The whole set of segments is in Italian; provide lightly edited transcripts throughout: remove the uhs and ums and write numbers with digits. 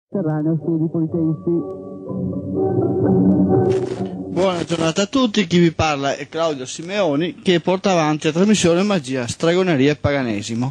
Terraneo Studi Politeisti. Buona giornata a tutti, chi vi parla è Claudio Simeoni che porta avanti la trasmissione Magia, Stregoneria e Paganesimo.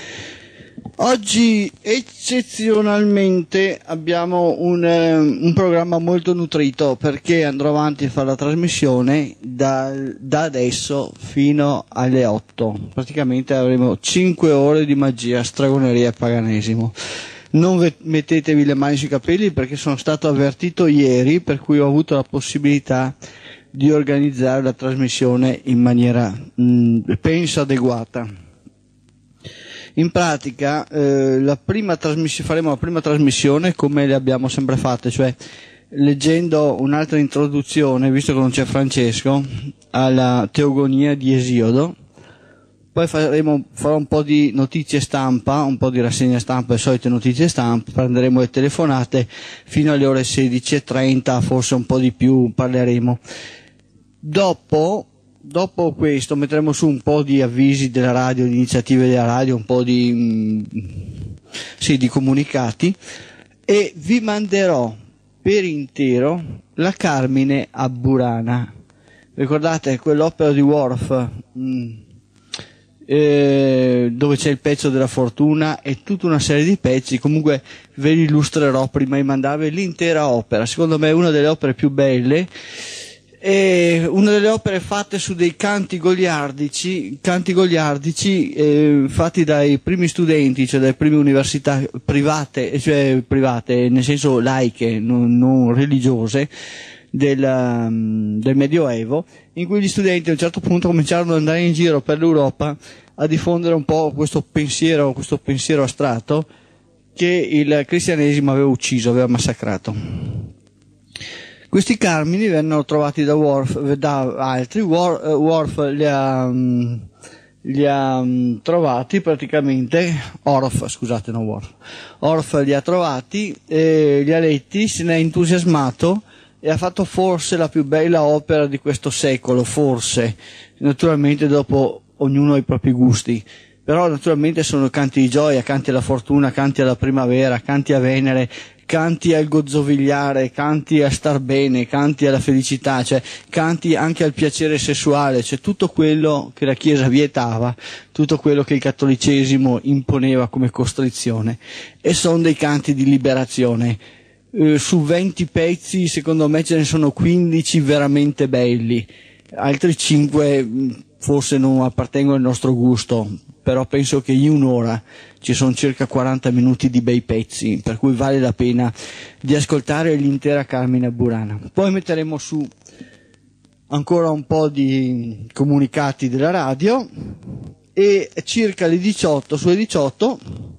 Oggi eccezionalmente abbiamo un programma molto nutrito perché andrò avanti a fare la trasmissione da adesso fino alle 8. Praticamente avremo 5 ore di magia, stregoneria e paganesimo. Non mettetevi le mani sui capelli perché sono stato avvertito ieri, per cui ho avuto la possibilità di organizzare la trasmissione in maniera penso adeguata. In pratica faremo la prima trasmissione come le abbiamo sempre fatte, cioè leggendo un'altra introduzione, visto che non c'è Francesco, alla Teogonia di Esiodo. Poi farò un po' di notizie stampa, un po' di rassegna stampa, le solite notizie stampa, prenderemo le telefonate fino alle ore 16:30, forse un po' di più parleremo. Dopo questo metteremo su un po' di avvisi della radio, di iniziative della radio, un po' di comunicati, e vi manderò per intero la Carmine a Burana. Ricordate quell'opera di Worf? Dove c'è il pezzo della fortuna e tutta una serie di pezzi. Comunque ve li illustrerò prima di mandarvi l'intera opera. Secondo me è una delle opere più belle, è una delle opere fatte su dei canti goliardici fatti dai primi studenti, cioè dalle prime università private nel senso laiche, non religiose, del Medioevo, in cui gli studenti a un certo punto cominciarono ad andare in giro per l'Europa a diffondere un po' questo pensiero astratto che il cristianesimo aveva ucciso, aveva massacrato. Questi carmini vennero trovati da altri. Worf li ha trovati praticamente, Orff li ha trovati, li ha letti, se ne è entusiasmato e ha fatto forse la più bella opera di questo secolo, forse, naturalmente dopo ognuno ha i propri gusti, però naturalmente sono canti di gioia, canti alla fortuna, canti alla primavera, canti a Venere, canti al gozzovigliare, canti a star bene, canti alla felicità, cioè canti anche al piacere sessuale, cioè tutto quello che la Chiesa vietava, tutto quello che il cattolicesimo imponeva come costrizione, e sono dei canti di liberazione. Su 20 pezzi secondo me ce ne sono 15 veramente belli, altri 5 forse non appartengono al nostro gusto, però penso che in un'ora ci sono circa 40 minuti di bei pezzi, per cui vale la pena di ascoltare l'intera Carmine Burana. Poi metteremo su ancora un po' di comunicati della radio e circa sulle 18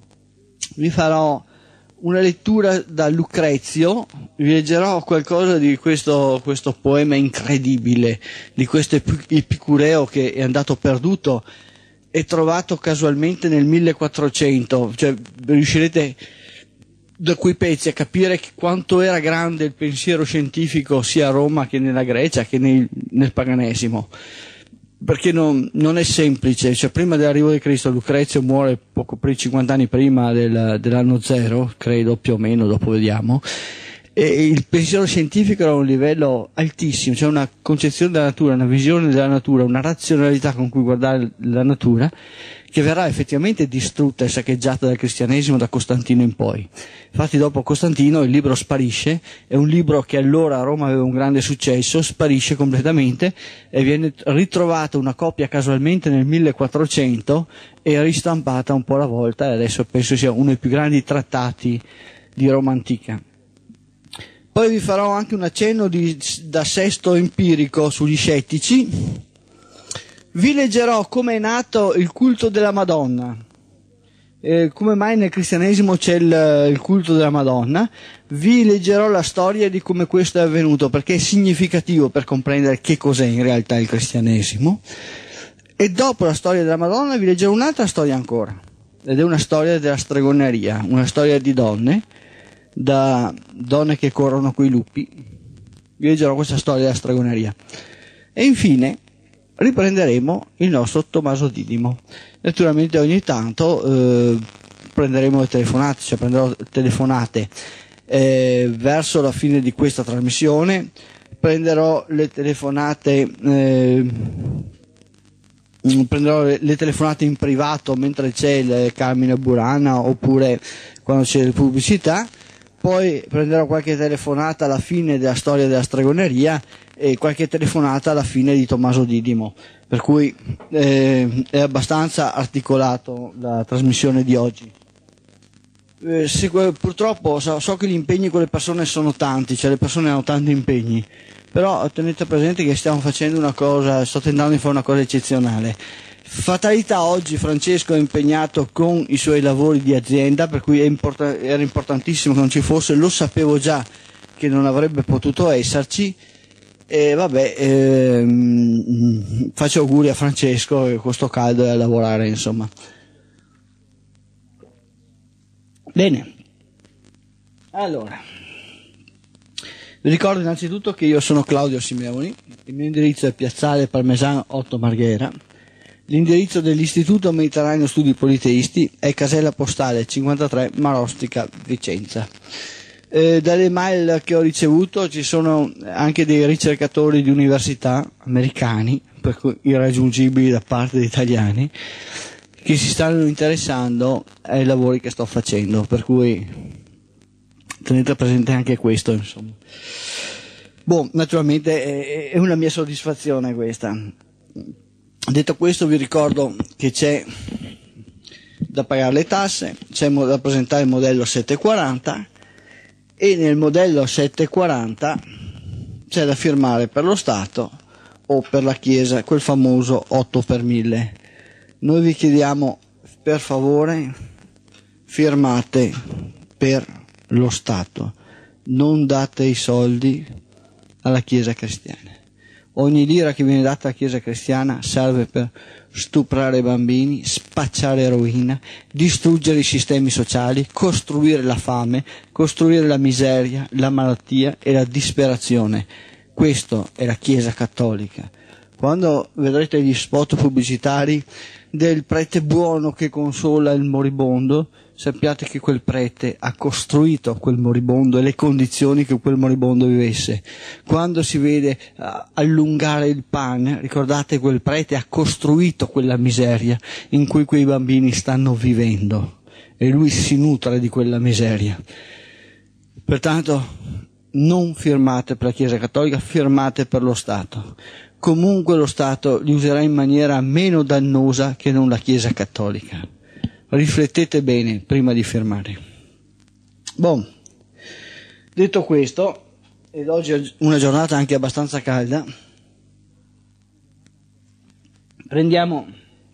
vi farò una lettura da Lucrezio, vi leggerò qualcosa di questo poema incredibile, di questo epicureo che è andato perduto e trovato casualmente nel 1400, cioè riuscirete da quei pezzi a capire quanto era grande il pensiero scientifico sia a Roma che nella Grecia che nel paganesimo. Perché non è semplice, cioè prima dell'arrivo di Cristo Lucrezio muore poco 50 anni prima dell'anno 0, credo, più o meno, dopo vediamo, e il pensiero scientifico era a un livello altissimo, cioè una concezione della natura, una visione della natura, una razionalità con cui guardare la natura, che verrà effettivamente distrutta e saccheggiata dal cristianesimo da Costantino in poi. Infatti dopo Costantino il libro sparisce, è un libro che allora a Roma aveva un grande successo, sparisce completamente e viene ritrovata una copia casualmente nel 1400 e ristampata un po' alla volta, e adesso penso sia uno dei più grandi trattati di Roma antica. Poi vi farò anche un accenno da Sesto empirico sugli scettici. Vi leggerò come è nato il culto della Madonna, come mai nel cristianesimo c'è il culto della Madonna. Vi leggerò la storia di come questo è avvenuto, perché è significativo per comprendere che cos'è in realtà il cristianesimo. E dopo la storia della Madonna vi leggerò un'altra storia ancora, ed è una storia della stregoneria, una storia di donne che corrono coi lupi. Vi leggerò questa storia della stregoneria. E infine riprenderemo il nostro Tommaso Didimo. Naturalmente ogni tanto prenderemo le telefonate, verso la fine di questa trasmissione. Prenderò le telefonate in privato mentre c'è il Carmine Burana oppure quando c'è la pubblicità. Poi prenderò qualche telefonata alla fine della storia della stregoneria e qualche telefonata alla fine di Tommaso Didimo, per cui è abbastanza articolato la trasmissione di oggi. Purtroppo so che gli impegni con le persone sono tanti, cioè le persone hanno tanti impegni, però tenete presente che stiamo facendo una cosa, sto tentando di fare una cosa eccezionale. Fatalità, oggi Francesco è impegnato con i suoi lavori di azienda, per cui era importantissimo che non ci fosse, lo sapevo già che non avrebbe potuto esserci, e vabbè, faccio auguri a Francesco che con sto caldo è a lavorare, insomma. Bene, allora, vi ricordo innanzitutto che io sono Claudio Simeoni, il mio indirizzo è Piazzale Parmesan 8 Marghera. L'indirizzo dell'Istituto Mediterraneo Studi Politeisti è casella postale 53 Marostica, Vicenza. Dalle mail che ho ricevuto ci sono anche dei ricercatori di università americani, per cui irraggiungibili da parte di italiani, che si stanno interessando ai lavori che sto facendo, per cui tenete presente anche questo, insomma. Naturalmente è una mia soddisfazione questa. Detto questo, vi ricordo che c'è da pagare le tasse, c'è da presentare il modello 740 e nel modello 740 c'è da firmare per lo Stato o per la Chiesa, quel famoso 8 per 1000. Noi vi chiediamo, per favore, firmate per lo Stato, non date i soldi alla Chiesa cristiana. Ogni lira che viene data alla Chiesa cristiana serve per stuprare bambini, spacciare eroina, distruggere i sistemi sociali, costruire la fame, costruire la miseria, la malattia e la disperazione. Questo è la Chiesa cattolica. Quando vedrete gli spot pubblicitari del prete buono che consola il moribondo, sappiate che quel prete ha costruito quel moribondo e le condizioni che quel moribondo vivesse. Quando si vede allungare il pane, ricordate, quel prete ha costruito quella miseria in cui quei bambini stanno vivendo e lui si nutre di quella miseria. Pertanto non firmate per la Chiesa Cattolica, firmate per lo Stato. Comunque lo Stato li userà in maniera meno dannosa che non la Chiesa Cattolica. Riflettete bene prima di firmare. Detto questo, ed oggi è una giornata anche abbastanza calda, prendiamo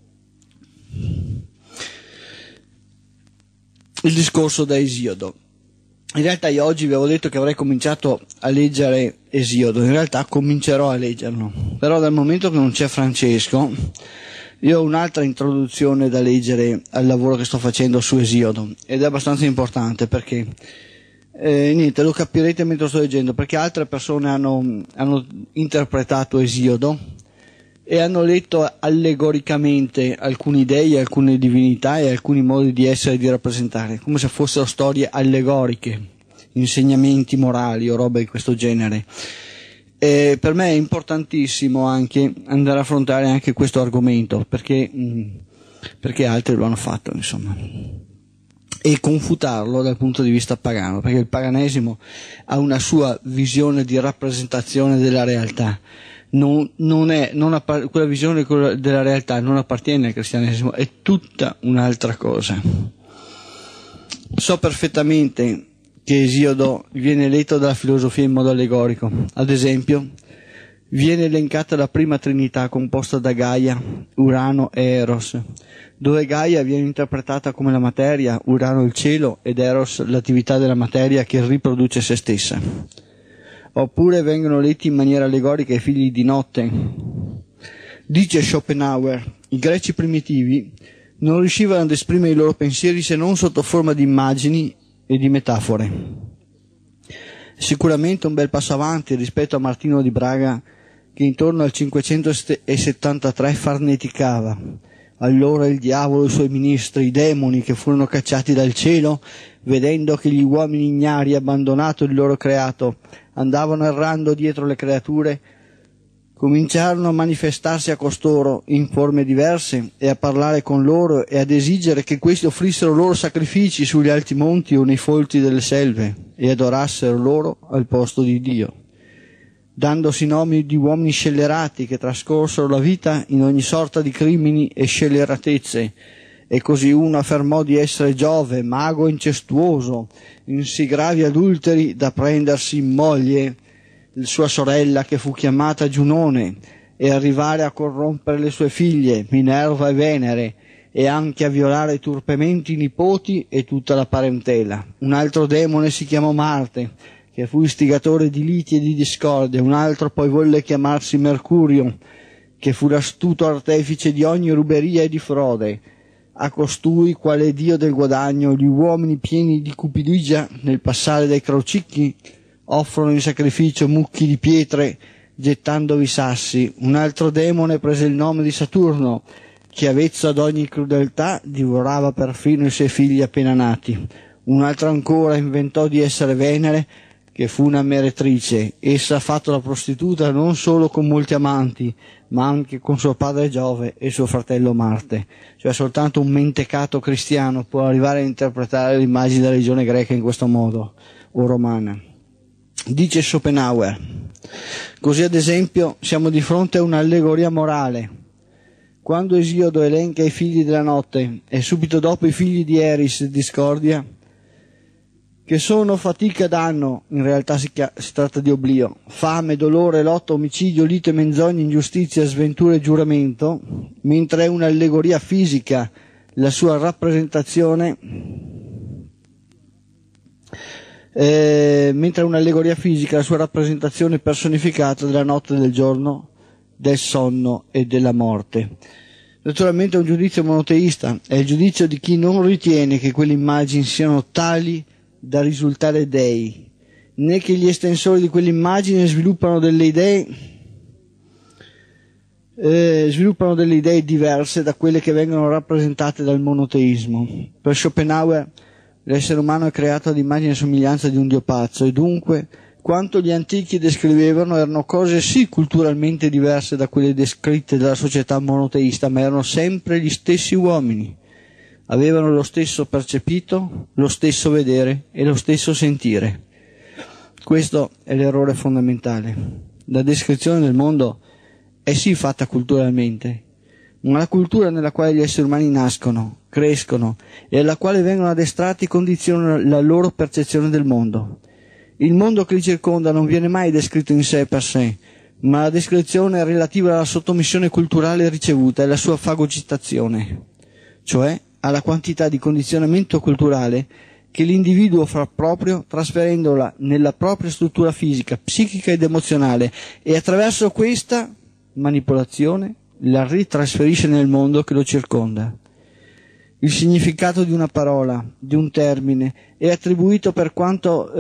il discorso da Esiodo. In realtà io oggi vi avevo detto che avrei cominciato a leggere Esiodo, in realtà comincerò a leggerlo, però dal momento che non c'è Francesco, io ho un'altra introduzione da leggere al lavoro che sto facendo su Esiodo, ed è abbastanza importante perché, lo capirete mentre sto leggendo, perché altre persone hanno interpretato Esiodo e hanno letto allegoricamente alcuni dei, alcune divinità e alcuni modi di essere e di rappresentare, come se fossero storie allegoriche, insegnamenti morali o robe di questo genere. Per me è importantissimo anche andare a affrontare anche questo argomento, perché altri lo hanno fatto, insomma, e confutarlo dal punto di vista pagano, perché il paganesimo ha una sua visione di rappresentazione della realtà. Quella visione della realtà non appartiene al cristianesimo, è tutta un'altra cosa. So perfettamente che Esiodo viene letto dalla filosofia in modo allegorico. Ad esempio, viene elencata la prima trinità composta da Gaia, Urano e Eros, dove Gaia viene interpretata come la materia, Urano il cielo ed Eros l'attività della materia che riproduce se stessa. Oppure vengono letti in maniera allegorica i figli di notte. Dice Schopenhauer, i greci primitivi non riuscivano ad esprimere i loro pensieri se non sotto forma di immagini e di metafore. Sicuramente un bel passo avanti rispetto a Martino di Braga, che intorno al 573 farneticava, Allora il diavolo e i suoi ministri, i demoni che furono cacciati dal cielo, vedendo che gli uomini ignari, abbandonato il loro creato, andavano errando dietro le creature, cominciarono a manifestarsi a costoro in forme diverse e a parlare con loro e ad esigere che questi offrissero loro sacrifici sugli alti monti o nei folti delle selve e adorassero loro al posto di Dio, dandosi nomi di uomini scellerati che trascorsero la vita in ogni sorta di crimini e scelleratezze. E così uno affermò di essere Giove, mago incestuoso, in sì gravi adulteri da prendersi in moglie sua sorella che fu chiamata Giunone, e arrivare a corrompere le sue figlie, Minerva e Venere, e anche a violare turpemente i nipoti e tutta la parentela. Un altro demone si chiamò Marte, che fu istigatore di liti e di discordie. Un altro poi volle chiamarsi Mercurio, che fu l'astuto artefice di ogni ruberia e di frode. A costui, quale dio del guadagno, gli uomini pieni di cupidigia, nel passare dai crocicchi, offrono in sacrificio mucchi di pietre, gettandovi sassi. Un altro demone prese il nome di Saturno, che avvezzo ad ogni crudeltà divorava perfino i suoi figli appena nati. Un altro ancora inventò di essere Venere, che fu una meretrice. Essa ha fatto la prostituta non solo con molti amanti, ma anche con suo padre Giove e suo fratello Marte. Cioè soltanto un mentecato cristiano può arrivare a interpretare l'immagine della religione greca in questo modo, o romana. Dice Schopenhauer: così ad esempio siamo di fronte a un'allegoria morale. Quando Esiodo elenca i figli della notte e subito dopo i figli di Eris e discordia, che sono fatica e danno, in realtà si tratta di oblio, fame, dolore, lotta, omicidio, lite, menzogne, ingiustizia, sventura e giuramento, mentre è un'allegoria fisica la sua rappresentazione personificata della notte e del giorno, del sonno e della morte. Naturalmente è un giudizio monoteista, è il giudizio di chi non ritiene che quelle immagini siano tali da risultare dei, né che gli estensori di quell'immagine sviluppano delle idee diverse da quelle che vengono rappresentate dal monoteismo. Per Schopenhauer l'essere umano è creato ad immagine e somiglianza di un dio pazzo, e dunque quanto gli antichi descrivevano erano cose sì culturalmente diverse da quelle descritte dalla società monoteista, ma erano sempre gli stessi uomini. Avevano lo stesso percepito, lo stesso vedere e lo stesso sentire. Questo è l'errore fondamentale. La descrizione del mondo è sì fatta culturalmente, ma la cultura nella quale gli esseri umani nascono, crescono e alla quale vengono addestrati condiziona la loro percezione del mondo. Il mondo che li circonda non viene mai descritto in sé per sé, ma la descrizione è relativa alla sottomissione culturale ricevuta e alla sua fagocitazione, cioè alla quantità di condizionamento culturale che l'individuo fa proprio, trasferendola nella propria struttura fisica, psichica ed emozionale, e attraverso questa manipolazione la ritrasferisce nel mondo che lo circonda. Il significato di una parola, di un termine, è attribuito per quanto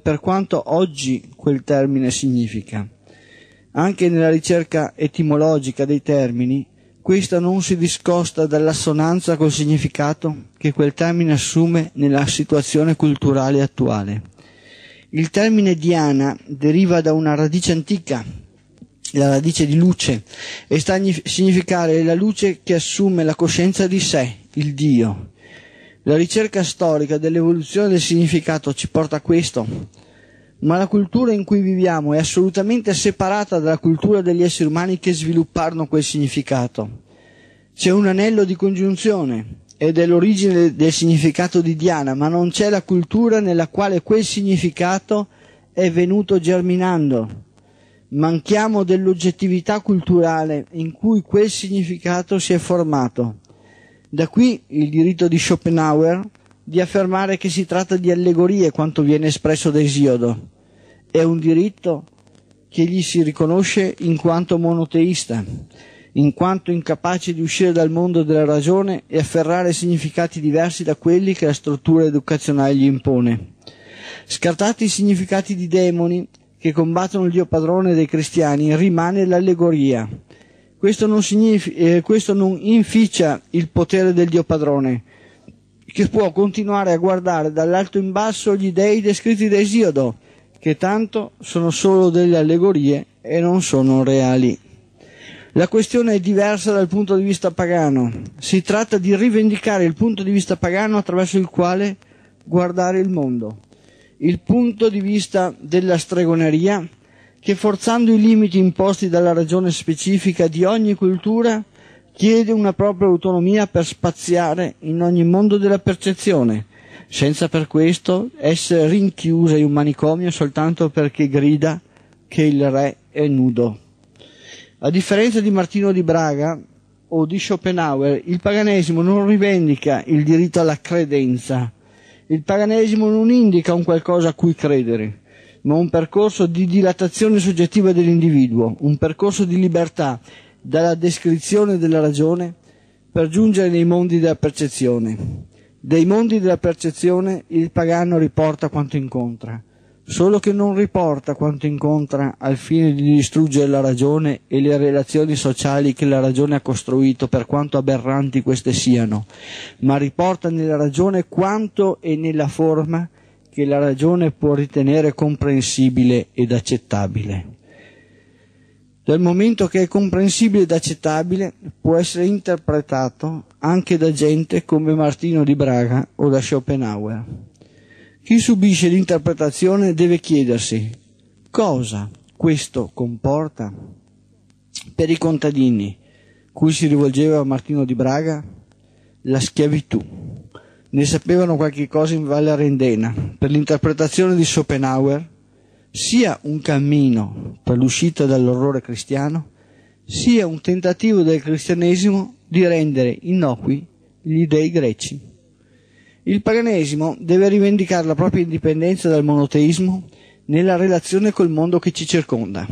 oggi quel termine significa. Anche nella ricerca etimologica dei termini, questa non si discosta dall'assonanza col significato che quel termine assume nella situazione culturale attuale. Il termine Diana deriva da una radice antica, la radice di luce, e sta a significare la luce che assume la coscienza di sé, il Dio. La ricerca storica dell'evoluzione del significato ci porta a questo, ma la cultura in cui viviamo è assolutamente separata dalla cultura degli esseri umani che svilupparono quel significato. C'è un anello di congiunzione ed è l'origine del significato di Diana, ma non c'è la cultura nella quale quel significato è venuto germinando. Manchiamo dell'oggettività culturale in cui quel significato si è formato. Da qui il diritto di Schopenhauer di affermare che si tratta di allegorie quanto viene espresso da Esiodo. È un diritto che gli si riconosce in quanto monoteista, in quanto incapace di uscire dal mondo della ragione e afferrare significati diversi da quelli che la struttura educazionale gli impone. Scartati i significati di demoni che combattono il Dio padrone dei cristiani, rimane l'allegoria. Questo non inficia il potere del Dio padrone, che può continuare a guardare dall'alto in basso gli dei descritti da Esiodo, che tanto sono solo delle allegorie e non sono reali. La questione è diversa dal punto di vista pagano. Si tratta di rivendicare il punto di vista pagano attraverso il quale guardare il mondo. Il punto di vista della stregoneria, che forzando i limiti imposti dalla ragione specifica di ogni cultura, chiede una propria autonomia per spaziare in ogni mondo della percezione, senza per questo essere rinchiusa in un manicomio soltanto perché grida che il re è nudo. A differenza di Martino di Braga o di Schopenhauer, il paganesimo non rivendica il diritto alla credenza. Il paganesimo non indica un qualcosa a cui credere, ma un percorso di dilatazione soggettiva dell'individuo, un percorso di libertà dalla descrizione della ragione per giungere nei mondi della percezione. Dei mondi della percezione il pagano riporta quanto incontra, solo che non riporta quanto incontra al fine di distruggere la ragione e le relazioni sociali che la ragione ha costruito, per quanto aberranti queste siano, ma riporta nella ragione quanto è nella forma che la ragione può ritenere comprensibile ed accettabile. Dal momento che è comprensibile ed accettabile, può essere interpretato anche da gente come Martino di Braga o da Schopenhauer. Chi subisce l'interpretazione deve chiedersi cosa questo comporta. Per i contadini, cui si rivolgeva Martino di Braga, la schiavitù. Ne sapevano qualche cosa in Valle Arendena. Per l'interpretazione di Schopenhauer, sia un cammino per l'uscita dall'orrore cristiano, sia un tentativo del cristianesimo di rendere innocui gli dei greci. Il paganesimo deve rivendicare la propria indipendenza dal monoteismo nella relazione col mondo che ci circonda.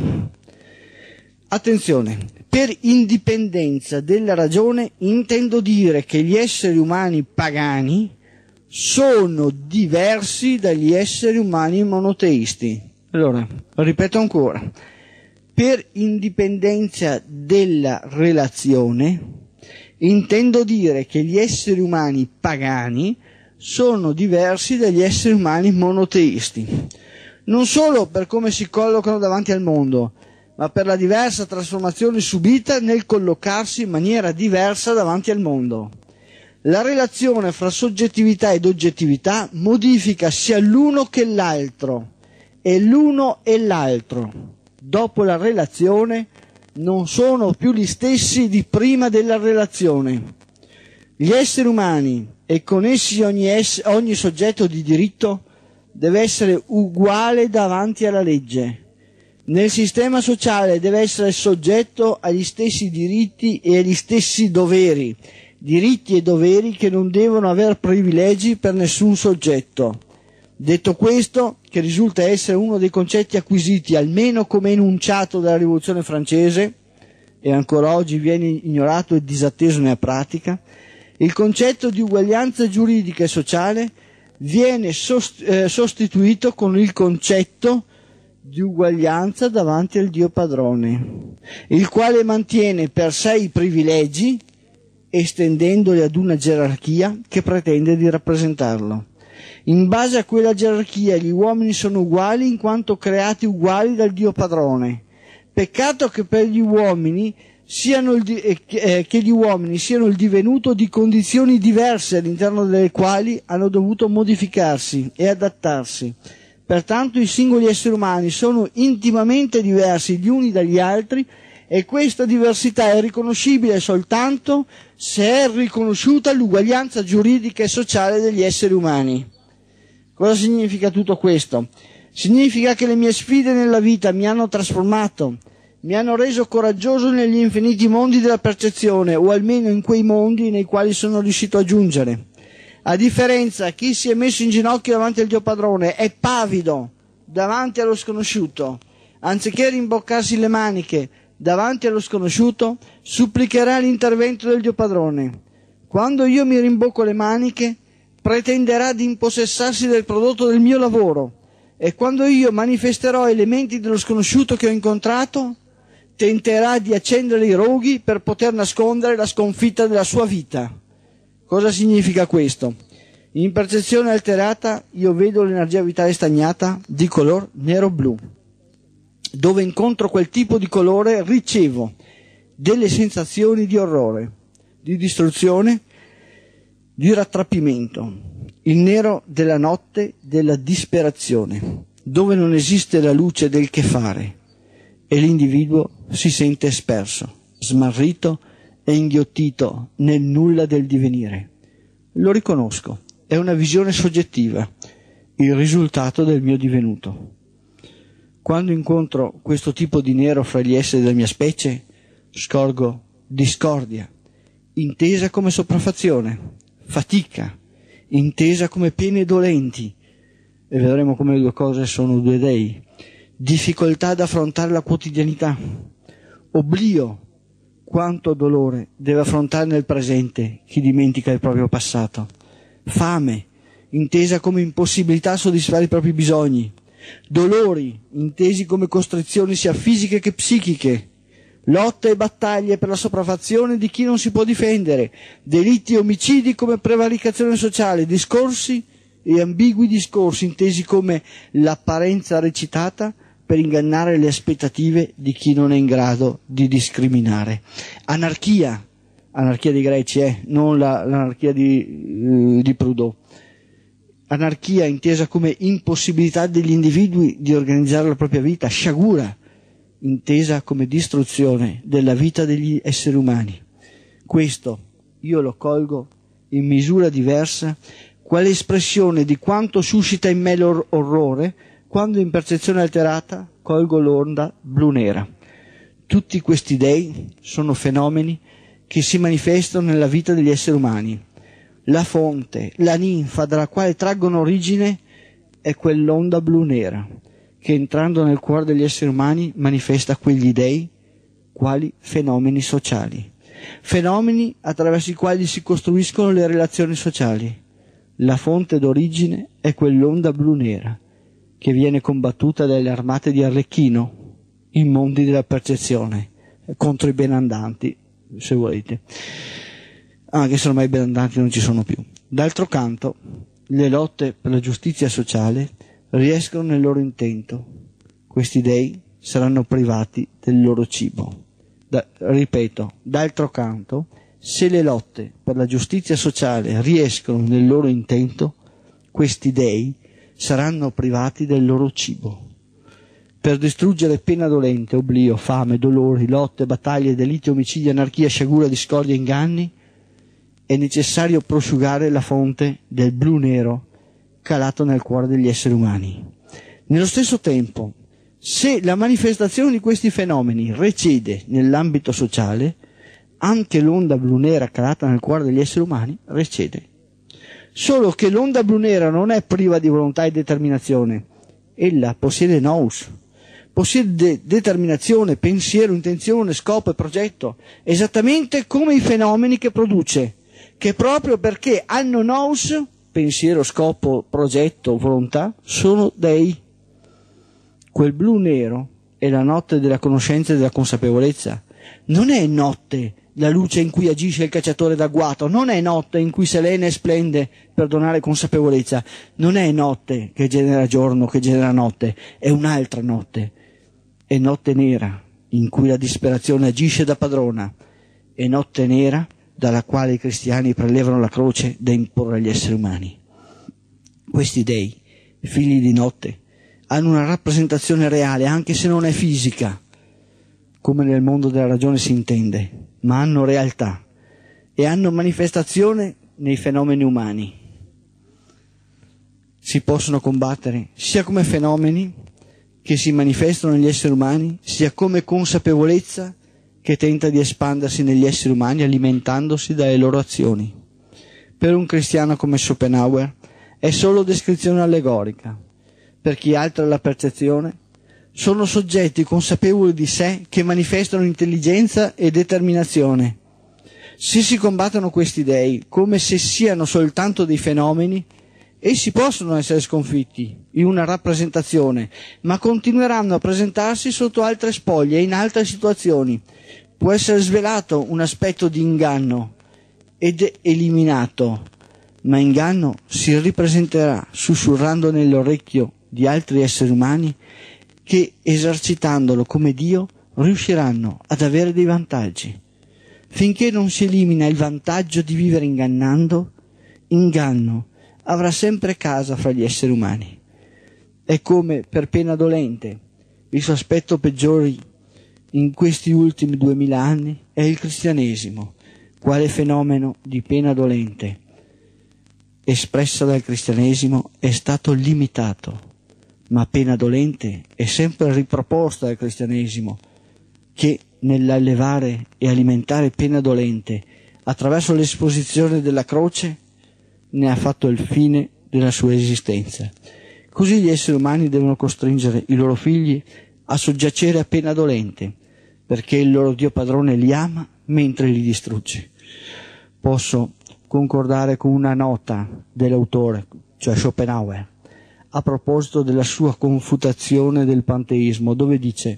Attenzione, per indipendenza della ragione intendo dire che gli esseri umani pagani sono diversi dagli esseri umani monoteisti. Allora, ripeto ancora, per indipendenza della relazione intendo dire che gli esseri umani pagani sono diversi dagli esseri umani monoteisti, non solo per come si collocano davanti al mondo, ma per la diversa trasformazione subita nel collocarsi in maniera diversa davanti al mondo. La relazione fra soggettività ed oggettività modifica sia l'uno che l'altro, e l'uno e l'altro, dopo la relazione, non sono più gli stessi di prima della relazione. Gli esseri umani, e con essi ogni soggetto di diritto, deve essere uguale davanti alla legge. Nel sistema sociale deve essere soggetto agli stessi diritti e agli stessi doveri, diritti e doveri che non devono aver privilegi per nessun soggetto. Detto questo, che risulta essere uno dei concetti acquisiti, almeno come enunciato dalla Rivoluzione francese, e ancora oggi viene ignorato e disatteso nella pratica, il concetto di uguaglianza giuridica e sociale viene sostituito con il concetto di uguaglianza davanti al Dio padrone, il quale mantiene per sé i privilegi, estendendoli ad una gerarchia che pretende di rappresentarlo. In base a quella gerarchia gli uomini sono uguali in quanto creati uguali dal Dio padrone. Peccato che per gli uomini che gli uomini siano il divenuto di condizioni diverse all'interno delle quali hanno dovuto modificarsi e adattarsi. Pertanto i singoli esseri umani sono intimamente diversi gli uni dagli altri, e questa diversità è riconoscibile soltanto se è riconosciuta l'uguaglianza giuridica e sociale degli esseri umani. Cosa significa tutto questo? Significa che le mie sfide nella vita mi hanno trasformato, mi hanno reso coraggioso negli infiniti mondi della percezione, o almeno in quei mondi nei quali sono riuscito a giungere. A differenza, chi si è messo in ginocchio davanti al Dio padrone è pavido davanti allo sconosciuto. Anziché rimboccarsi le maniche davanti allo sconosciuto, supplicherà l'intervento del Dio padrone. Quando io mi rimbocco le maniche, pretenderà di impossessarsi del prodotto del mio lavoro, e quando io manifesterò elementi dello sconosciuto che ho incontrato, tenterà di accendere i roghi per poter nascondere la sconfitta della sua vita. Cosa significa questo? In percezione alterata io vedo l'energia vitale stagnata di color nero-blu. Dove incontro quel tipo di colore ricevo delle sensazioni di orrore, di distruzione, di rattrappimento. Il nero della notte, della disperazione, dove non esiste la luce del che fare e l'individuo si sente sperso, smarrito e inghiottito nel nulla del divenire. Lo riconosco, è una visione soggettiva, il risultato del mio divenuto. Quando incontro questo tipo di nero fra gli esseri della mia specie, scorgo discordia, intesa come sopraffazione, fatica, intesa come pene dolenti, e vedremo come le due cose sono due dei, difficoltà ad affrontare la quotidianità, oblio, quanto dolore deve affrontare nel presente chi dimentica il proprio passato, fame, intesa come impossibilità a soddisfare i propri bisogni, dolori, intesi come costrizioni sia fisiche che psichiche, lotte e battaglie per la sopraffazione di chi non si può difendere, delitti e omicidi come prevaricazione sociale, discorsi e ambigui discorsi intesi come l'apparenza recitata per ingannare le aspettative di chi non è in grado di discriminare. Anarchia dei greci, non l'anarchia di Proudhon. Anarchia intesa come impossibilità degli individui di organizzare la propria vita, sciagura intesa come distruzione della vita degli esseri umani. Questo io lo colgo in misura diversa quale espressione di quanto suscita in me l'orrore quando in percezione alterata colgo l'onda blu-nera. Tutti questi dei sono fenomeni che si manifestano nella vita degli esseri umani. La fonte, la ninfa dalla quale traggono origine è quell'onda blu-nera che entrando nel cuore degli esseri umani manifesta quegli dei quali fenomeni sociali. Fenomeni attraverso i quali si costruiscono le relazioni sociali. La fonte d'origine è quell'onda blu-nera che viene combattuta dalle armate di Arlecchino, i mondi della percezione, contro i benandanti, se volete, anche se ormai i benandanti non ci sono più. D'altro canto, le lotte per la giustizia sociale riescono nel loro intento. Questi dei saranno privati del loro cibo. Ripeto, d'altro canto, se le lotte per la giustizia sociale riescono nel loro intento, questi dei saranno privati del loro cibo. Per distruggere pena dolente, oblio, fame, dolori, lotte, battaglie, delitti, omicidi, anarchia, sciagura, discordia, inganni, è necessario prosciugare la fonte del blu-nero calato nel cuore degli esseri umani. Nello stesso tempo, se la manifestazione di questi fenomeni recede nell'ambito sociale, anche l'onda blu-nera calata nel cuore degli esseri umani recede. Solo che l'onda blu-nera non è priva di volontà e determinazione. Ella possiede nous, possiede determinazione, pensiero, intenzione, scopo e progetto, esattamente come i fenomeni che produce, che proprio perché hanno nous, pensiero, scopo, progetto, volontà, sono dei. Quel blu-nero è la notte della conoscenza e della consapevolezza. Non è notte la luce in cui agisce il cacciatore d'agguato, non è notte in cui Selene splende per donare consapevolezza, non è notte che genera giorno, che genera notte, è un'altra notte, è notte nera in cui la disperazione agisce da padrona, è notte nera dalla quale i cristiani prelevano la croce da imporre agli esseri umani. Questi dei, figli di notte, hanno una rappresentazione reale, anche se non è fisica, come nel mondo della ragione si intende, ma hanno realtà e hanno manifestazione nei fenomeni umani. Si possono combattere sia come fenomeni che si manifestano negli esseri umani, sia come consapevolezza che tenta di espandersi negli esseri umani alimentandosi dalle loro azioni. Per un cristiano come Schopenhauer è solo descrizione allegorica. Per chi altra la percezione, sono soggetti consapevoli di sé che manifestano intelligenza e determinazione. Se si combattono questi dei come se siano soltanto dei fenomeni, Essi possono essere sconfitti in una rappresentazione, ma continueranno a presentarsi sotto altre spoglie e in altre situazioni. Può essere svelato un aspetto di inganno ed eliminato, ma inganno si ripresenterà sussurrando nell'orecchio di altri esseri umani che, esercitandolo come Dio, riusciranno ad avere dei vantaggi. Finché non si elimina il vantaggio di vivere ingannando, inganno avrà sempre casa fra gli esseri umani. È come per pena dolente. Il suo aspetto peggiore in questi ultimi 2000 anni è il cristianesimo, quale fenomeno di pena dolente espressa dal cristianesimo è stato limitato, ma pena dolente è sempre riproposta dal cristianesimo, che nell'allevare e alimentare pena dolente attraverso l'esposizione della croce ne ha fatto il fine della sua esistenza. Così gli esseri umani devono costringere i loro figli a soggiacere a pena dolente, perché il loro Dio padrone li ama mentre li distrugge. Posso concordare con una nota dell'autore, cioè Schopenhauer, a proposito della sua confutazione del panteismo, dove dice: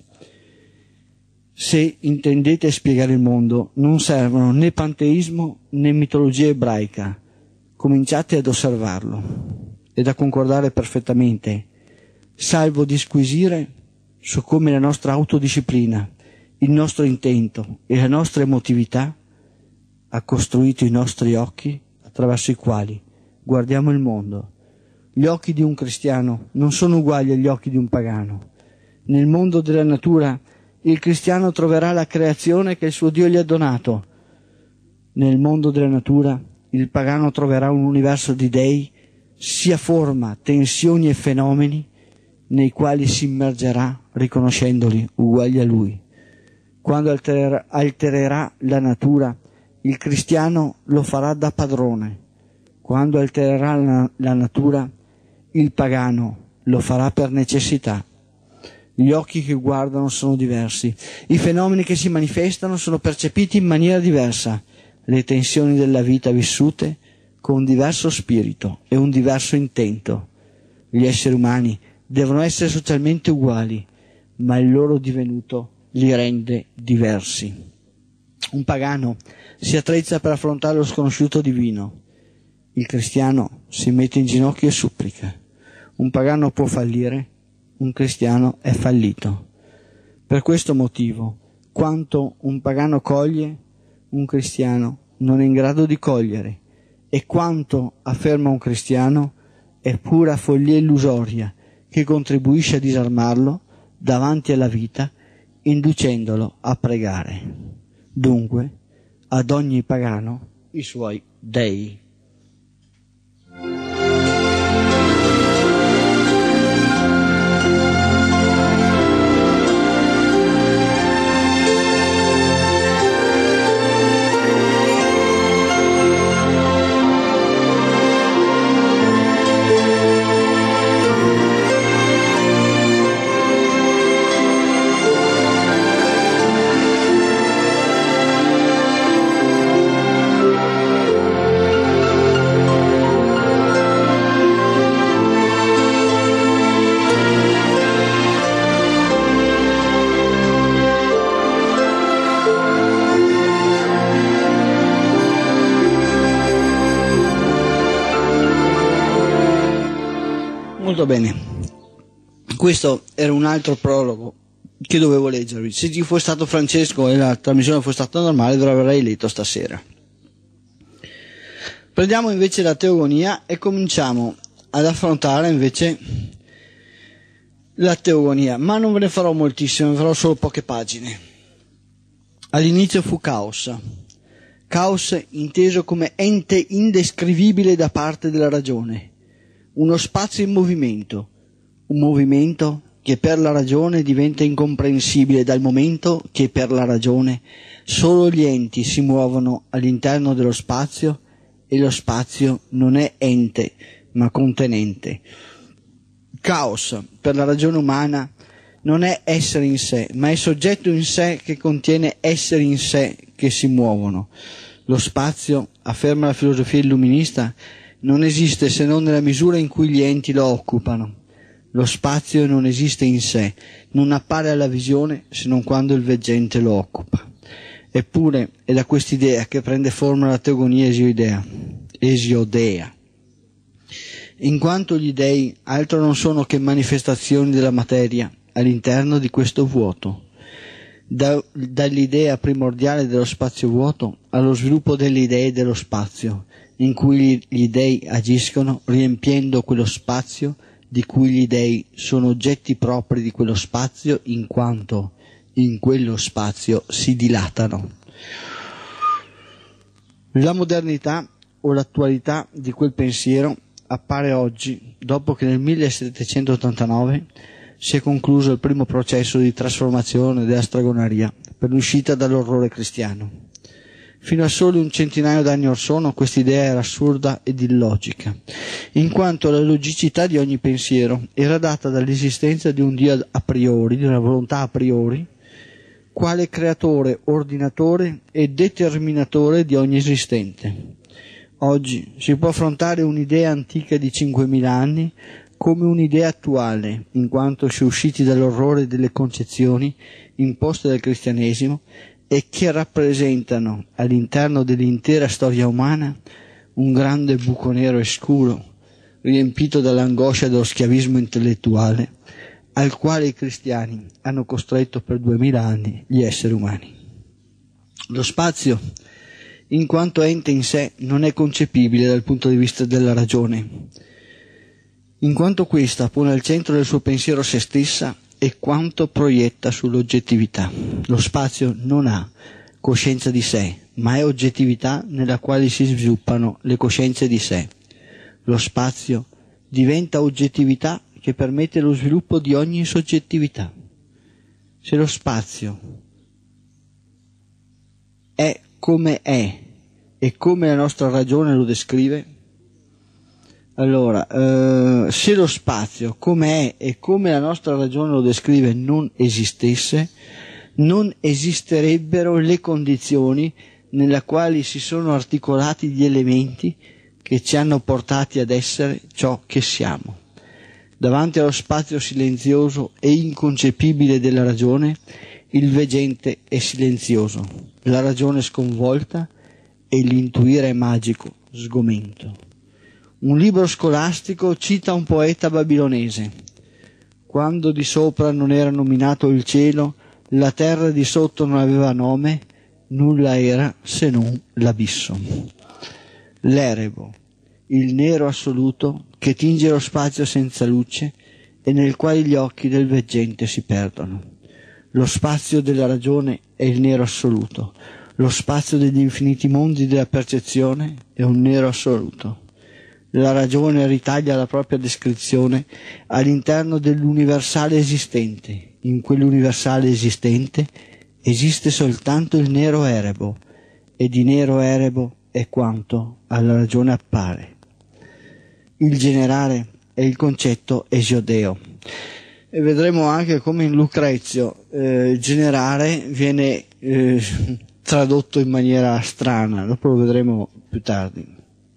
se intendete spiegare il mondo, non servono né panteismo né mitologia ebraica. Cominciate ad osservarlo ed a concordare perfettamente, salvo disquisire su come la nostra autodisciplina, il nostro intento e la nostra emotività ha costruito i nostri occhi attraverso i quali guardiamo il mondo. Gli occhi di un cristiano non sono uguali agli occhi di un pagano. Nel mondo della natura il cristiano troverà la creazione che il suo Dio gli ha donato. Nel mondo della natura il pagano troverà un universo di dei, sia forma, tensioni e fenomeni nei quali si immergerà riconoscendoli uguali a lui. Quando altererà la natura, il cristiano lo farà da padrone. Quando altererà la natura, il pagano lo farà per necessità. Gli occhi che guardano sono diversi, i fenomeni che si manifestano sono percepiti in maniera diversa, le tensioni della vita vissute con un diverso spirito e un diverso intento. Gli esseri umani devono essere socialmente uguali, ma il loro divenuto li rende diversi. Un pagano si attrezza per affrontare lo sconosciuto divino. Il cristiano si mette in ginocchio e supplica. Un pagano può fallire, un cristiano è fallito. Per questo motivo, quanto un pagano coglie, un cristiano non è in grado di cogliere, e quanto afferma un cristiano è pura follia illusoria che contribuisce a disarmarlo davanti alla vita, inducendolo a pregare. Dunque, ad ogni pagano i suoi dei. Molto bene, questo era un altro prologo che dovevo leggervi. Se ci fosse stato Francesco e la trasmissione fosse stata normale, ve l'avrei letto stasera. Prendiamo invece la teogonia e cominciamo ad affrontare invece la teogonia, ma non ve ne farò moltissimo, ne farò solo poche pagine. All'inizio fu caos inteso come ente indescrivibile da parte della ragione. Uno spazio in movimento, un movimento che per la ragione diventa incomprensibile dal momento che per la ragione solo gli enti si muovono all'interno dello spazio e lo spazio non è ente ma contenente. Caos per la ragione umana non è essere in sé, ma è soggetto in sé che contiene esseri in sé che si muovono. Lo spazio, afferma la filosofia illuminista, non esiste se non nella misura in cui gli enti lo occupano. Lo spazio non esiste in sé, non appare alla visione se non quando il veggente lo occupa. Eppure è da quest'idea che prende forma la teogonia esiodea, in quanto gli dei altro non sono che manifestazioni della materia all'interno di questo vuoto. Dall'idea primordiale dello spazio vuoto allo sviluppo delle idee dello spazio, in cui gli dei agiscono riempiendo quello spazio di cui gli dei sono oggetti propri di quello spazio, in quanto in quello spazio si dilatano. La modernità o l'attualità di quel pensiero appare oggi, dopo che nel 1789 si è concluso il primo processo di trasformazione della stregoneria per l'uscita dall'orrore cristiano. Fino a soli un centinaio d'anni or sono quest'idea era assurda ed illogica, in quanto la logicità di ogni pensiero era data dall'esistenza di un Dio a priori, di una volontà a priori, quale creatore, ordinatore e determinatore di ogni esistente. Oggi si può affrontare un'idea antica di 5.000 anni come un'idea attuale, in quanto si è usciti dall'orrore delle concezioni imposte dal cristianesimo e che rappresentano all'interno dell'intera storia umana un grande buco nero e scuro, riempito dall'angoscia dello schiavismo intellettuale, al quale i cristiani hanno costretto per 2000 anni gli esseri umani. Lo spazio, in quanto ente in sé, non è concepibile dal punto di vista della ragione, in quanto questa pone al centro del suo pensiero se stessa e quanto proietta sull'oggettività. Lo spazio non ha coscienza di sé, ma è oggettività nella quale si sviluppano le coscienze di sé. Lo spazio diventa oggettività che permette lo sviluppo di ogni soggettività. Se lo spazio è come è e come la nostra ragione lo descrive, allora, se lo spazio come è e come la nostra ragione lo descrive non esistesse, non esisterebbero le condizioni nella quali si sono articolati gli elementi che ci hanno portati ad essere ciò che siamo. Davanti allo spazio silenzioso e inconcepibile della ragione, il veggente è silenzioso, la ragione sconvolta e l'intuire magico, sgomento. Un libro scolastico cita un poeta babilonese: quando di sopra non era nominato il cielo, la terra di sotto non aveva nome, nulla era se non l'abisso. L'erebo, il nero assoluto che tinge lo spazio senza luce e nel quale gli occhi del veggente si perdono. Lo spazio della ragione è il nero assoluto, lo spazio degli infiniti mondi della percezione è un nero assoluto. La ragione ritaglia la propria descrizione all'interno dell'universale esistente. In quell'universale esistente esiste soltanto il nero erebo, e di nero erebo è quanto alla ragione appare. Il generare è il concetto esiodeo. E vedremo anche come in Lucrezio generare viene tradotto in maniera strana, dopo lo vedremo più tardi.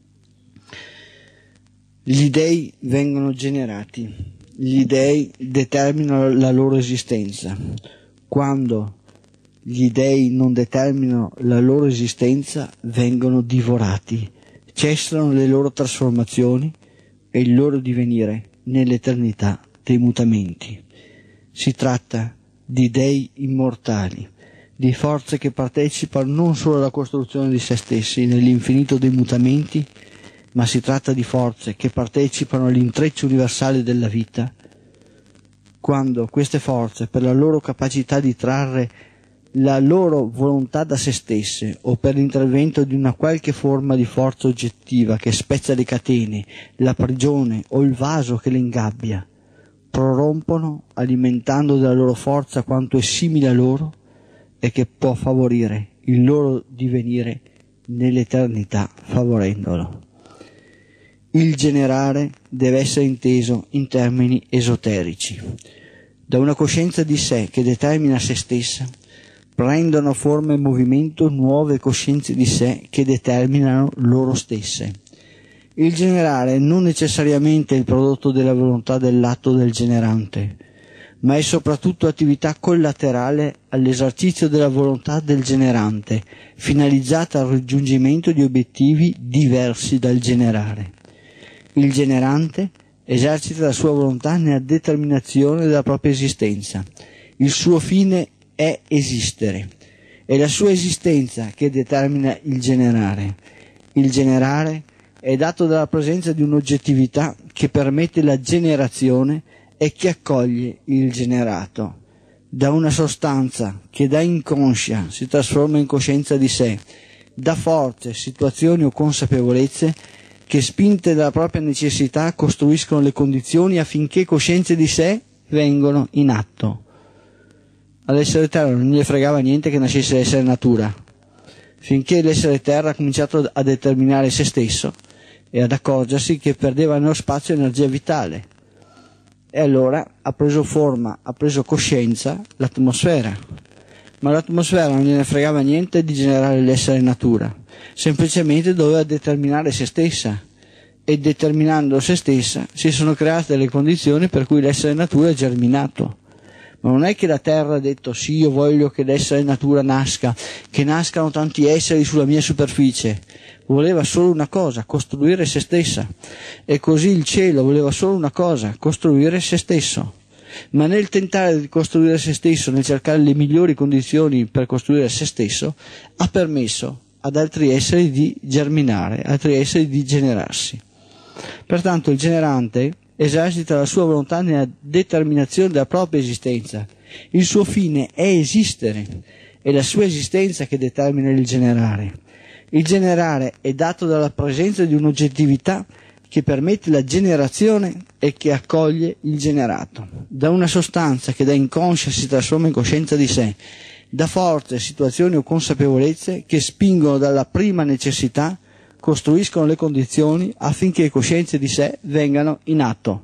Gli dei vengono generati, gli dei determinano la loro esistenza. Quando gli dei non determinano la loro esistenza, vengono divorati, cessano le loro trasformazioni e il loro divenire nell'eternità dei mutamenti. Si tratta di dei immortali, di forze che partecipano non solo alla costruzione di se stessi nell'infinito dei mutamenti, ma si tratta di forze che partecipano all'intreccio universale della vita, quando queste forze, per la loro capacità di trarre la loro volontà da se stesse o per l'intervento di una qualche forma di forza oggettiva che spezza le catene, la prigione o il vaso che le ingabbia, prorompono alimentando della loro forza quanto è simile a loro e che può favorire il loro divenire nell'eternità favorendolo. Il generare deve essere inteso in termini esoterici. Da una coscienza di sé che determina se stessa, prendono forma e movimento nuove coscienze di sé che determinano loro stesse. Il generare non necessariamente è il prodotto della volontà dell'atto del generante, ma è soprattutto attività collaterale all'esercizio della volontà del generante, finalizzata al raggiungimento di obiettivi diversi dal generare. Il generante esercita la sua volontà nella determinazione della propria esistenza. Il suo fine è esistere. È la sua esistenza che determina il generare. Il generare è dato dalla presenza di un'oggettività che permette la generazione e che accoglie il generato. Da una sostanza che da inconscia si trasforma in coscienza di sé, da forze, situazioni o consapevolezze che, spinte dalla propria necessità, costruiscono le condizioni affinché coscienze di sé vengano in atto. All'essere terra non gli fregava niente che nascesse l'essere natura, finché l'essere terra ha cominciato a determinare se stesso e ad accorgersi che perdeva nello spazio energia vitale. E allora ha preso forma, ha preso coscienza l'atmosfera. Ma l'atmosfera non gliene fregava niente di generare l'essere natura, semplicemente doveva determinare se stessa, e determinando se stessa si sono create le condizioni per cui l'essere natura è germinato. Ma non è che la Terra ha detto sì, io voglio che l'essere natura nasca, che nascano tanti esseri sulla mia superficie. Voleva solo una cosa, costruire se stessa. E così il cielo voleva solo una cosa, costruire se stesso. Ma nel tentare di costruire se stesso, nel cercare le migliori condizioni per costruire se stesso, ha permesso ad altri esseri di germinare, altri esseri di generarsi. Pertanto il generante esercita la sua volontà nella determinazione della propria esistenza. Il suo fine è esistere, è la sua esistenza che determina il generare. Il generare è dato dalla presenza di un'oggettività che permette la generazione e che accoglie il generato. Da una sostanza che da inconscia si trasforma in coscienza di sé, da forze, situazioni o consapevolezze che spingono dalla prima necessità, costruiscono le condizioni affinché le coscienze di sé vengano in atto.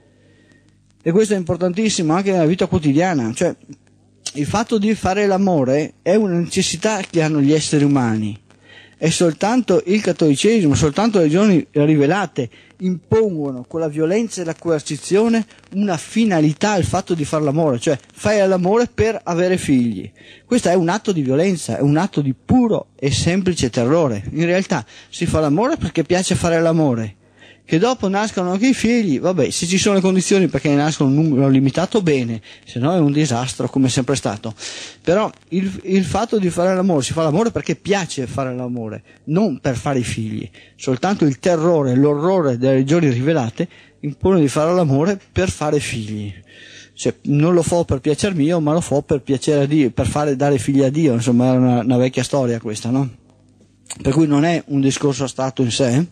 E questo è importantissimo anche nella vita quotidiana, cioè il fatto di fare l'amore è una necessità che hanno gli esseri umani. E soltanto il cattolicesimo, soltanto le religioni rivelate impongono con la violenza e la coercizione una finalità al fatto di fare l'amore, cioè fai l'amore per avere figli. Questo è un atto di violenza, è un atto di puro e semplice terrore. In realtà si fa l'amore perché piace fare l'amore. Che dopo nascano anche i figli, vabbè, se ci sono le condizioni perché ne nascono un numero limitato, bene, se no è un disastro come è sempre stato. Però il fatto di fare l'amore, si fa l'amore perché piace fare l'amore, non per fare i figli. Soltanto il terrore, l'orrore delle religioni rivelate impone di fare l'amore per fare figli. Cioè, non lo fa per piacer mio, ma lo fa per piacere a Dio, per dare figli a Dio, insomma è una vecchia storia questa, no? Per cui non è un discorso astratto in sé.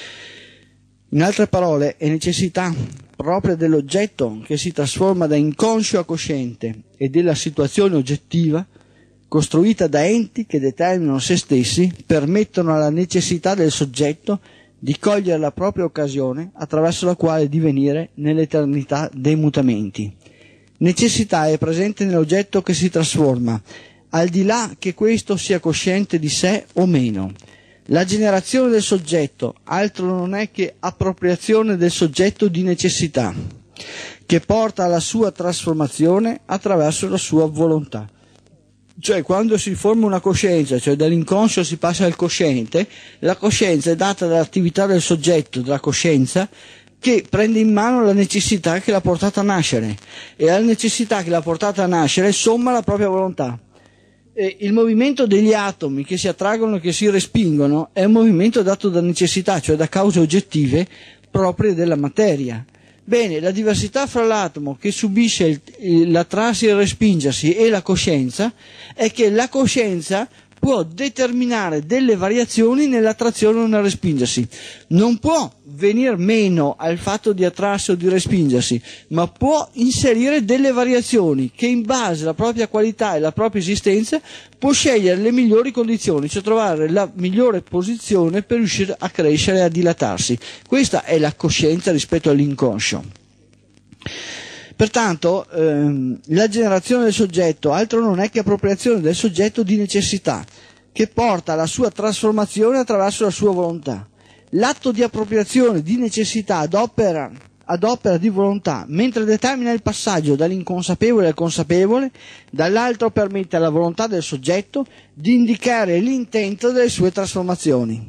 In altre parole, è necessità propria dell'oggetto che si trasforma da inconscio a cosciente e della situazione oggettiva costruita da enti che determinano se stessi, permettono alla necessità del soggetto di cogliere la propria occasione attraverso la quale divenire nell'eternità dei mutamenti. Necessità è presente nell'oggetto che si trasforma, al di là che questo sia cosciente di sé o meno. La generazione del soggetto altro non è che appropriazione del soggetto di necessità, che porta alla sua trasformazione attraverso la sua volontà. Cioè, quando si forma una coscienza, cioè dall'inconscio si passa al cosciente, la coscienza è data dall'attività del soggetto, della coscienza, che prende in mano la necessità che l'ha portata a nascere, e alla necessità che l'ha portata a nascere somma la propria volontà. E il movimento degli atomi che si attraggono e che si respingono è un movimento dato da necessità, cioè da cause oggettive proprie della materia. Bene, la diversità fra l'atomo che subisce l'attrarsi e il respingersi e la coscienza è che la coscienza può determinare delle variazioni nell'attrazione o nel respingersi. Non può venir meno al fatto di attrarsi o di respingersi, ma può inserire delle variazioni che in base alla propria qualità e alla propria esistenza può scegliere le migliori condizioni, cioè trovare la migliore posizione per riuscire a crescere e a dilatarsi. Questa è la coscienza rispetto all'inconscio. Pertanto la generazione del soggetto altro non è che appropriazione del soggetto di necessità, che porta alla sua trasformazione attraverso la sua volontà. L'atto di appropriazione, di necessità ad opera di volontà, mentre determina il passaggio dall'inconsapevole al consapevole, dall'altro permette alla volontà del soggetto di indicare l'intento delle sue trasformazioni.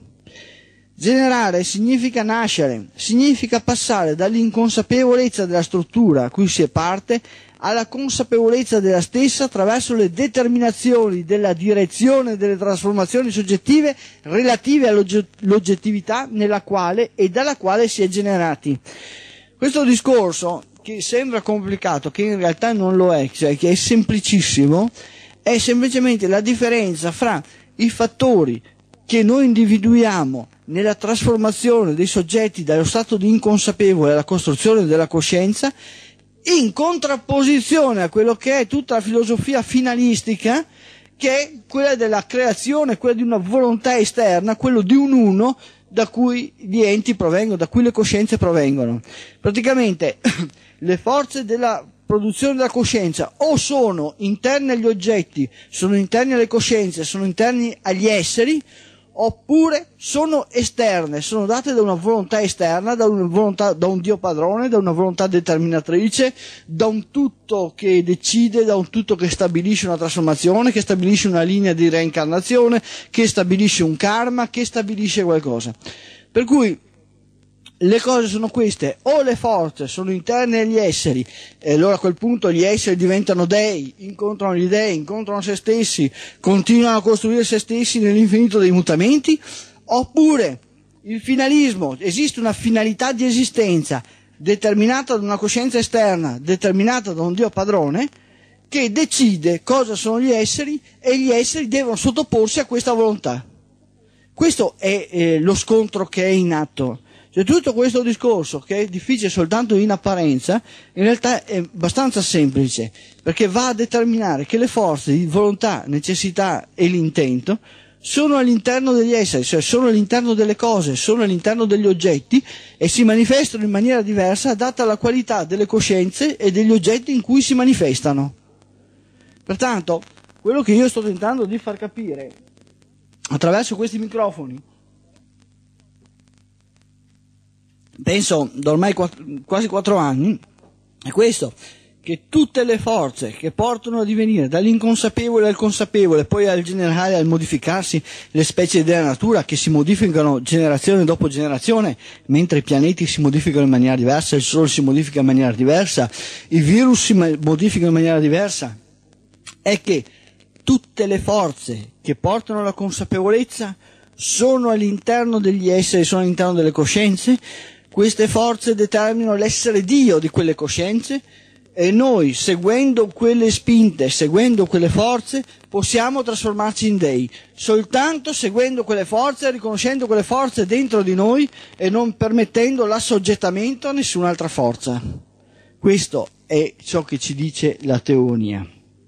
Generare significa nascere, significa passare dall'inconsapevolezza della struttura a cui si è parte alla consapevolezza della stessa attraverso le determinazioni della direzione delle trasformazioni soggettive relative all'oggettività nella quale e dalla quale si è generati. Questo discorso, che sembra complicato, che in realtà non lo è, cioè che è semplicissimo, è semplicemente la differenza fra i fattori che noi individuiamo nella trasformazione dei soggetti dallo stato di inconsapevole alla costruzione della coscienza, in contrapposizione a quello che è tutta la filosofia finalistica, che è quella della creazione, quella di una volontà esterna, quello di un uno da cui gli enti provengono, da cui le coscienze provengono. Praticamente le forze della produzione della coscienza o sono interne agli oggetti, sono interni alle coscienze, sono interni agli esseri, oppure sono esterne, sono date da una volontà esterna, da un Dio padrone, da una volontà determinatrice, da un tutto che decide, da un tutto che stabilisce una trasformazione, che stabilisce una linea di reincarnazione, che stabilisce un karma, che stabilisce qualcosa. Per cui le cose sono queste: o le forze sono interne agli esseri, e allora a quel punto gli esseri diventano dei, incontrano gli dei, incontrano se stessi, continuano a costruire se stessi nell'infinito dei mutamenti, oppure il finalismo, esiste una finalità di esistenza determinata da una coscienza esterna, determinata da un Dio padrone, che decide cosa sono gli esseri e gli esseri devono sottoporsi a questa volontà. Questo è lo scontro che è in atto. Cioè, tutto questo discorso, che è difficile soltanto in apparenza, in realtà è abbastanza semplice, perché va a determinare che le forze di volontà, necessità e l'intento sono all'interno degli esseri, cioè sono all'interno delle cose, sono all'interno degli oggetti e si manifestano in maniera diversa data la qualità delle coscienze e degli oggetti in cui si manifestano. Pertanto, quello che io sto tentando di far capire attraverso questi microfoni, penso da ormai quasi 4 anni, è questo: che tutte le forze che portano a divenire dall'inconsapevole al consapevole, poi al generare, al modificarsi le specie della natura, che si modificano generazione dopo generazione, mentre i pianeti si modificano in maniera diversa, il Sole si modifica in maniera diversa, i virus si modificano in maniera diversa, è che tutte le forze che portano alla consapevolezza sono all'interno degli esseri, sono all'interno delle coscienze. Queste forze determinano l'essere Dio di quelle coscienze e noi, seguendo quelle spinte, seguendo quelle forze, possiamo trasformarci in dei, soltanto seguendo quelle forze, riconoscendo quelle forze dentro di noi e non permettendo l'assoggettamento a nessun'altra forza. Questo è ciò che ci dice la teonia.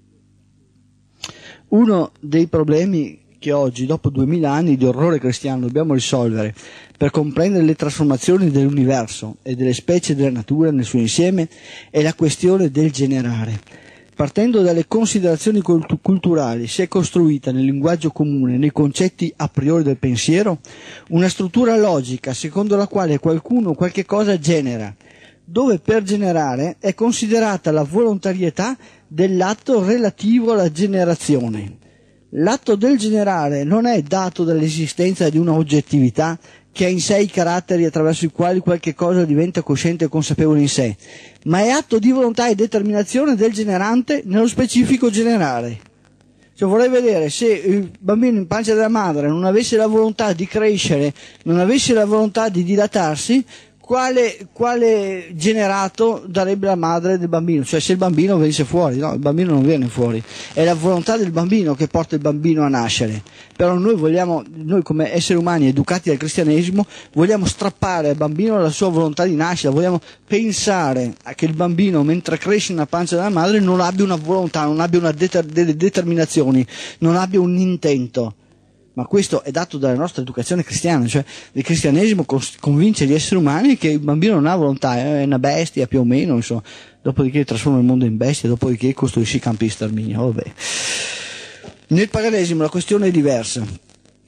Uno dei problemi che oggi, dopo 2000 anni di orrore cristiano, dobbiamo risolvere per comprendere le trasformazioni dell'universo e delle specie della natura nel suo insieme è la questione del generare. Partendo dalle considerazioni culturali, si è costruita nel linguaggio comune, nei concetti a priori del pensiero, una struttura logica secondo la quale qualcuno qualche cosa genera, dove per generare è considerata la volontarietà dell'atto relativo alla generazione. L'atto del generare non è dato dall'esistenza di una oggettività che ha in sé i caratteri attraverso i quali qualche cosa diventa cosciente e consapevole in sé, ma è atto di volontà e determinazione del generante nello specifico generare. Cioè, vorrei vedere se il bambino in pancia della madre non avesse la volontà di crescere, non avesse la volontà di dilatarsi, quale generato darebbe la madre del bambino? Cioè, se il bambino venisse fuori. No, il bambino non viene fuori, è la volontà del bambino che porta il bambino a nascere. Però noi come esseri umani educati dal cristianesimo vogliamo strappare al bambino la sua volontà di nascita, vogliamo pensare a che il bambino mentre cresce nella pancia della madre non abbia una volontà, non abbia delle determinazioni, non abbia un intento. Ma questo è dato dalla nostra educazione cristiana, cioè il cristianesimo convince gli esseri umani che il bambino non ha volontà, è una bestia più o meno, insomma, dopodiché trasforma il mondo in bestia, dopodiché costruisce i campi di sterminio, vabbè. Nel paganesimo la questione è diversa.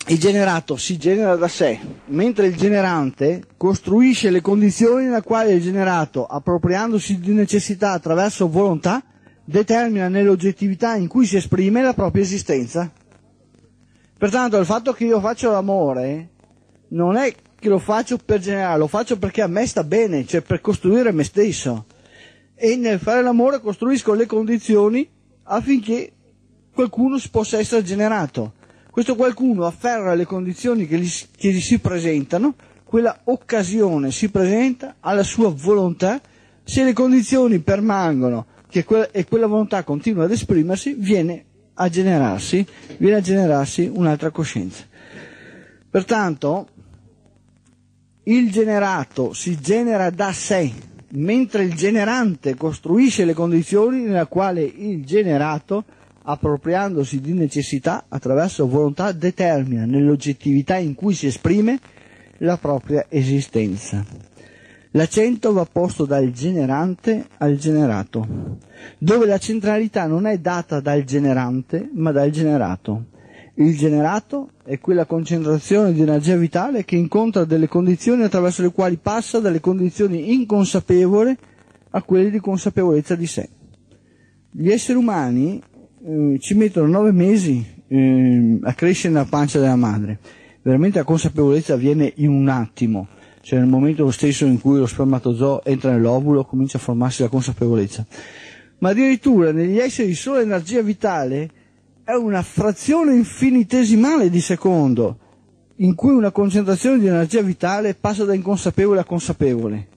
il generato si genera da sé, mentre il generante costruisce le condizioni nella quale il generato, appropriandosi di necessità attraverso volontà, determina nell'oggettività in cui si esprime la propria esistenza. Pertanto il fatto che io faccio l'amore non è che lo faccio per generare, lo faccio perché a me sta bene, cioè per costruire me stesso. E nel fare l'amore costruisco le condizioni affinché qualcuno possa essere generato. Questo qualcuno afferra le condizioni che gli si presentano, quella occasione si presenta alla sua volontà, se le condizioni permangono e quella volontà continua ad esprimersi, viene a generarsi un'altra coscienza. Pertanto il generato si genera da sé, mentre il generante costruisce le condizioni nella quale il generato, appropriandosi di necessità attraverso volontà, determina nell'oggettività in cui si esprime la propria esistenza. L'accento va posto dal generante al generato, dove la centralità non è data dal generante ma dal generato. Il generato è quella concentrazione di energia vitale che incontra delle condizioni attraverso le quali passa dalle condizioni inconsapevoli a quelle di consapevolezza di sé. Gli esseri umani ci mettono 9 mesi a crescere nella pancia della madre. Veramente la consapevolezza avviene in un attimo, cioè nel momento stesso in cui lo spermatozoo entra nell'ovulo comincia a formarsi la consapevolezza. Ma addirittura negli esseri solo l'energia vitale è una frazione infinitesimale di secondo in cui una concentrazione di energia vitale passa da inconsapevole a consapevole,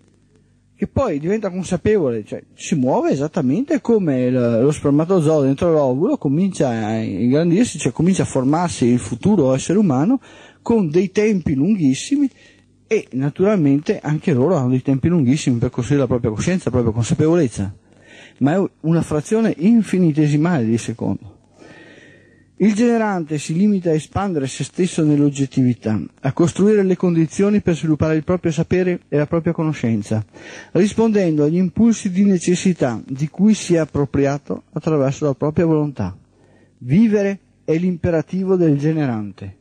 che poi diventa consapevole, cioè si muove esattamente come lo spermatozoo dentro l'ovulo, comincia a ingrandirsi, cioè comincia a formarsi il futuro essere umano con dei tempi lunghissimi, e naturalmente anche loro hanno dei tempi lunghissimi per costruire la propria coscienza, la propria consapevolezza, ma è una frazione infinitesimale di secondo. Il generante si limita a espandere se stesso nell'oggettività, a costruire le condizioni per sviluppare il proprio sapere e la propria conoscenza, rispondendo agli impulsi di necessità di cui si è appropriato attraverso la propria volontà. Vivere è l'imperativo del generante.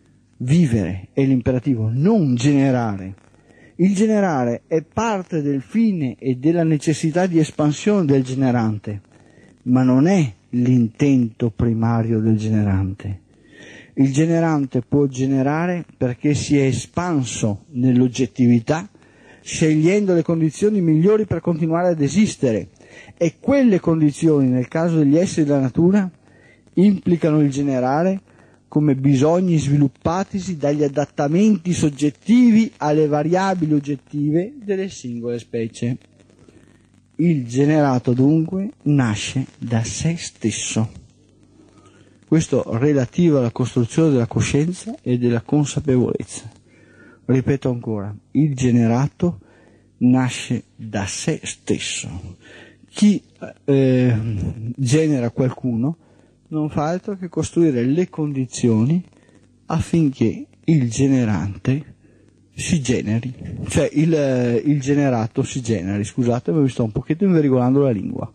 Vivere è l'imperativo, non generare. Il generare è parte del fine e della necessità di espansione del generante, ma non è l'intento primario del generante. Il generante può generare perché si è espanso nell'oggettività, scegliendo le condizioni migliori per continuare ad esistere, e quelle condizioni, nel caso degli esseri della natura, implicano il generare come bisogni sviluppatisi dagli adattamenti soggettivi alle variabili oggettive delle singole specie. Il generato dunque nasce da sé stesso. Questo relativo alla costruzione della coscienza e della consapevolezza. Ripeto ancora, il generato nasce da sé stesso. Chi genera qualcuno non fa altro che costruire le condizioni affinché il generante si generi, cioè il generato si generi. Scusate, mi sto un pochetto inverigolando la lingua.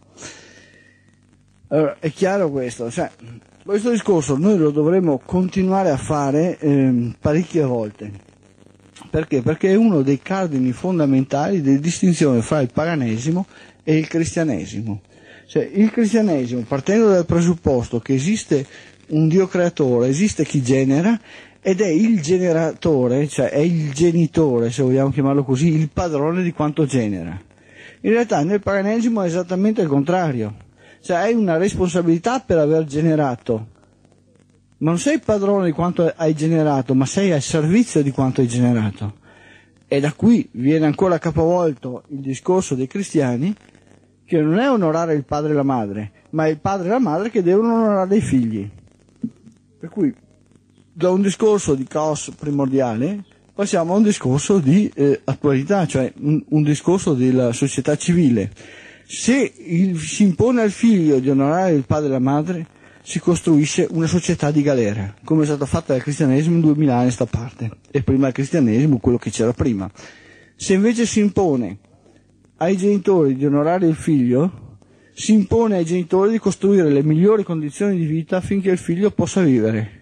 Allora, è chiaro questo, cioè, questo discorso noi lo dovremo continuare a fare parecchie volte. Perché? Perché è uno dei cardini fondamentali di distinzione fra il paganesimo e il cristianesimo. Cioè, il cristianesimo, partendo dal presupposto che esiste un Dio creatore, esiste chi genera, ed è il generatore, cioè è il genitore, se vogliamo chiamarlo così, il padrone di quanto genera. In realtà nel paganesimo è esattamente il contrario, cioè hai una responsabilità per aver generato, ma non sei padrone di quanto hai generato, ma sei al servizio di quanto hai generato. E da qui viene ancora capovolto il discorso dei cristiani, che non è onorare il padre e la madre, ma è il padre e la madre che devono onorare i figli. Per cui da un discorso di caos primordiale passiamo a un discorso di attualità, cioè un discorso della società civile. Se si impone al figlio di onorare il padre e la madre, si costruisce una società di galera, come è stato fatto dal cristianesimo in 2000 anni a sta parte, e prima del cristianesimo quello che c'era prima. Se invece si impone ai genitori di onorare il figlio, si impone ai genitori di costruire le migliori condizioni di vita affinché il figlio possa vivere.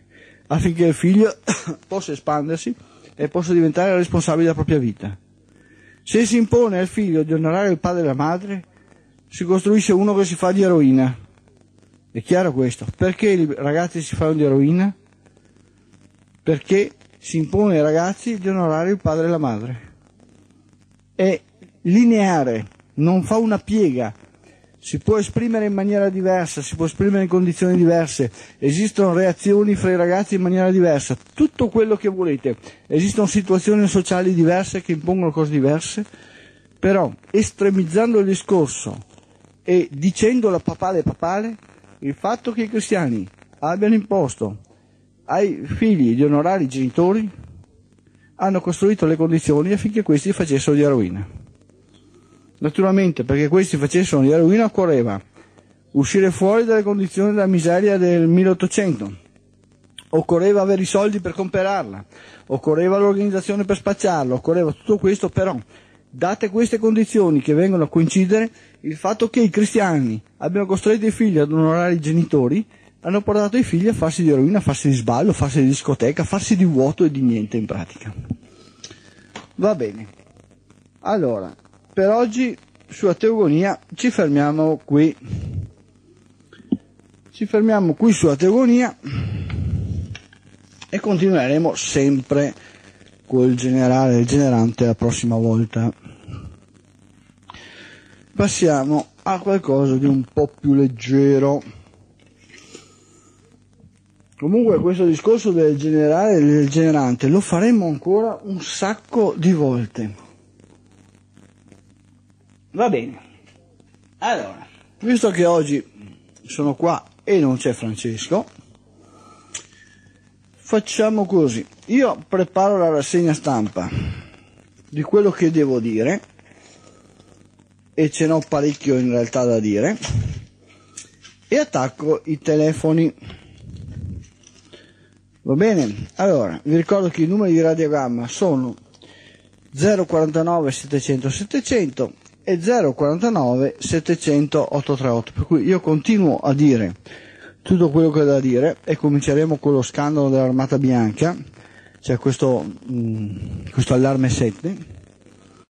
affinché il figlio possa espandersi e possa diventare responsabile della propria vita. Se si impone al figlio di onorare il padre e la madre, si costruisce uno che si fa di eroina. È chiaro questo? Perché i ragazzi si fanno di eroina? Perché si impone ai ragazzi di onorare il padre e la madre. È lineare, non fa una piega. Si può esprimere in maniera diversa, si può esprimere in condizioni diverse, esistono reazioni fra i ragazzi in maniera diversa, tutto quello che volete, esistono situazioni sociali diverse che impongono cose diverse, però estremizzando il discorso e dicendo la papale, il fatto che i cristiani abbiano imposto ai figli di onorare i genitori hanno costruito le condizioni affinché questi facessero di eroina. Naturalmente, perché questi facessero di eroina occorreva uscire fuori dalle condizioni della miseria del 1800, occorreva avere i soldi per comprarla, occorreva l'organizzazione per spacciarla, occorreva tutto questo, però date queste condizioni che vengono a coincidere, il fatto che i cristiani abbiano costretto i figli ad onorare i genitori hanno portato i figli a farsi di eroina, a farsi di sballo, a farsi di discoteca, a farsi di vuoto e di niente in pratica. Va bene. Allora, per oggi sulla teogonia ci fermiamo qui. Ci fermiamo qui sulla teogonia e continueremo sempre col generale e il generante la prossima volta. Passiamo a qualcosa di un po' più leggero. Comunque questo discorso del generale e del generante lo faremo ancora un sacco di volte. Va bene, allora, visto che oggi sono qua e non c'è Francesco, facciamo così, io preparo la rassegna stampa di quello che devo dire, e ce n'ho parecchio in realtà da dire, e attacco i telefoni. Va bene? Allora, vi ricordo che i numeri di radiogramma sono 049 700 700 e 049 700 838, per cui io continuo a dire tutto quello che ho da dire e cominceremo con lo scandalo dell'Armata Bianca, cioè questo allarme 7,